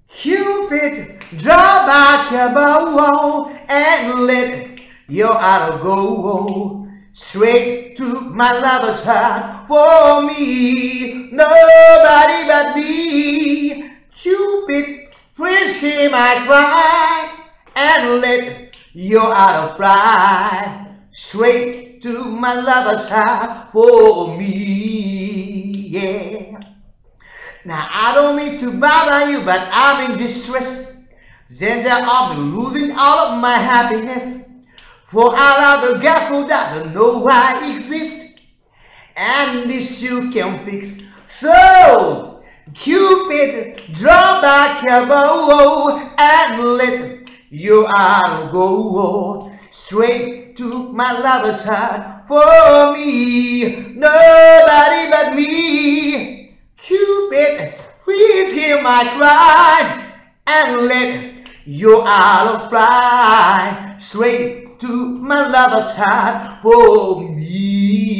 Cupid, draw back your bow and let your arrow go straight to my lover's heart. For me, nobody but me. Cupid, freeze him, I cry, and let your arrow fly straight to my lover's heart. For me, yeah. Now I don't mean to bother you, but I'm in distress. Danger of me losing all of my happiness. For I love the girl who doesn't know I exist, and this you can fix. So Cupid, draw back your bow and let your arrow go straight to my lover's heart. For me, nobody but me. Cupid, please hear my cry and let your arrow fly straight to my lover's heart. For me.